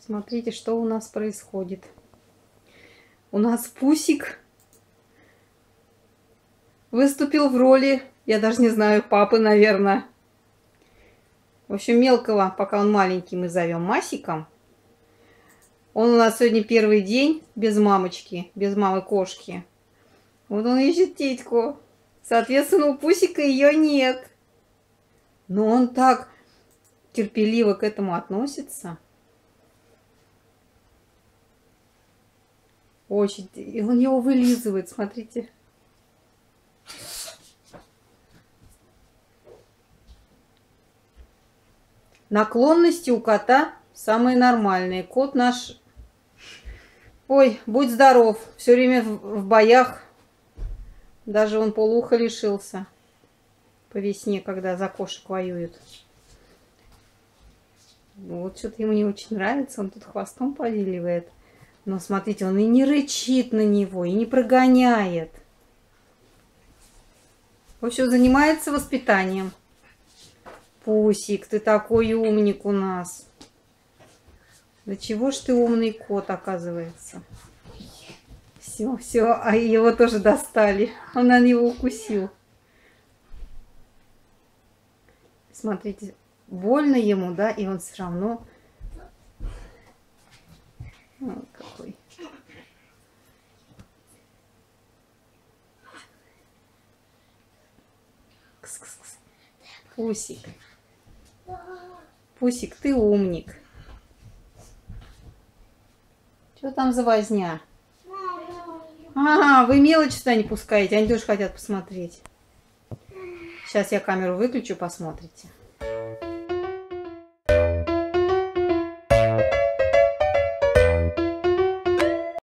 Смотрите, что у нас происходит. У нас Пусик выступил в роли, я даже не знаю, папы, наверное. В общем, мелкого, пока он маленький, мы зовем Масиком. Он у нас сегодня первый день без мамочки, без мамы-кошки. Вот он ищет титьку. Соответственно, у Пусика ее нет. Но он так терпеливо к этому относится. Очень. И он его вылизывает, смотрите. Наклонности у кота самые нормальные. Кот наш... Ой, будь здоров. Все время в боях. Даже он полуха лишился. По весне, когда за кошек воюют. Вот что-то ему не очень нравится. Он тут хвостом повиливает. Но смотрите, он и не рычит на него, и не прогоняет. В общем, занимается воспитанием. Пусик, ты такой умник у нас. Да чего ж ты умный кот, оказывается. Все, а его тоже достали. Он на него укусил. Смотрите, больно ему, да, и он все равно... Вот какой. Кс-кс-кс. Пусик. Пусик, ты умник. Что там за возня? А, вы мелочь сюда не пускаете, они тоже хотят посмотреть. Сейчас я камеру выключу, посмотрите.